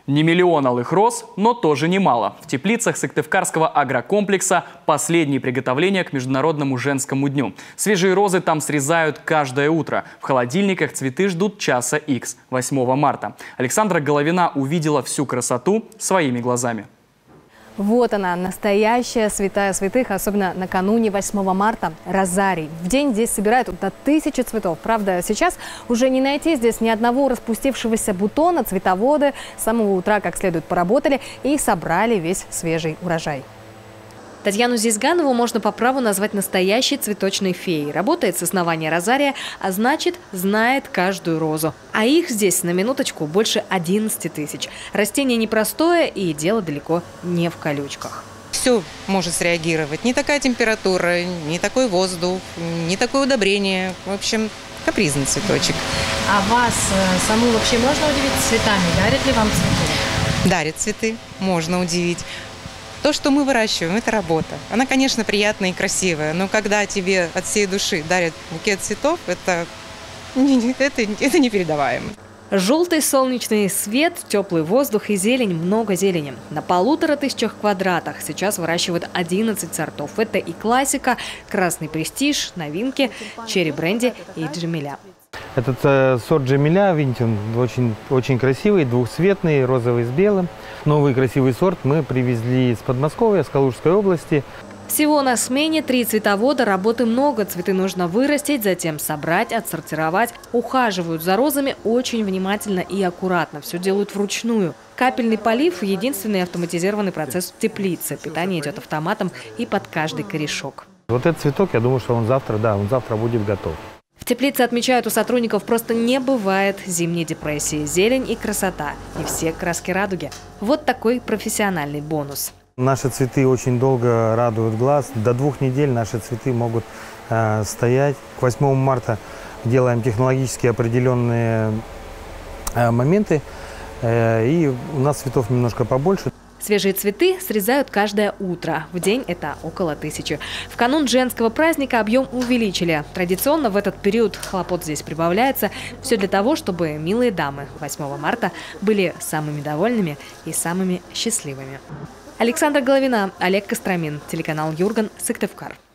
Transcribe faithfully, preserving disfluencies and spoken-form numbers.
Не миллион алых роз, но тоже немало. В теплицах Сыктывкарского агрокомплекса последние приготовления к Международному женскому дню. Свежие розы там срезают каждое утро. В холодильниках цветы ждут часа икс, восьмого марта. Александра Головина увидела всю красоту своими глазами. Вот она, настоящая святая святых, особенно накануне восьмого марта, розарий. В день здесь собирают до тысячи цветов. Правда, сейчас уже не найти здесь ни одного распустившегося бутона. Цветоводы с самого утра как следует поработали и собрали весь свежий урожай. Татьяну Зизганову можно по праву назвать настоящей цветочной феей. Работает с основания розария, а значит, знает каждую розу. А их здесь, на минуточку, больше одиннадцати тысяч. Растение непростое, и дело далеко не в колючках. Все может среагировать. Не такая температура, не такой воздух, не такое удобрение. В общем, капризный цветочек. А вас саму вообще можно удивить цветами? Дарят ли вам цветы? Дарят цветы, можно удивить. То, что мы выращиваем, это работа. Она, конечно, приятная и красивая, но когда тебе от всей души дарят букет цветов, это, это, это непередаваемо. Желтый солнечный свет, теплый воздух и зелень, много зелени. На полутора тысячах квадратах сейчас выращивают одиннадцать сортов. Это и классика, красный престиж, новинки, черри бренди и джемиля. Этот э, сорт джемиля, видите, он очень, очень красивый, двухцветный, розовый с белым. Новый красивый сорт мы привезли из Подмосковья, с Калужской области. Всего на смене три цветовода, работы много. Цветы нужно вырастить, затем собрать, отсортировать. Ухаживают за розами очень внимательно и аккуратно. Все делают вручную. Капельный полив – единственный автоматизированный процесс в теплице. Питание идет автоматом и под каждый корешок. Вот этот цветок, я думаю, что он завтра, да, он завтра будет готов. В теплице отмечают, у сотрудников просто не бывает зимней депрессии. Зелень и красота. И все краски радуги. Вот такой профессиональный бонус. Наши цветы очень долго радуют глаз. До двух недель наши цветы могут э, стоять. К восьмому марта делаем технологически определенные э, моменты. Э, и у нас цветов немножко побольше. Свежие цветы срезают каждое утро. В день это около тысячи. В канун женского праздника объем увеличили. Традиционно в этот период хлопот здесь прибавляется. Все для того, чтобы милые дамы восьмого марта были самыми довольными и самыми счастливыми. Александра Головина, Олег Костромин, телеканал Юрган, Сыктывкар.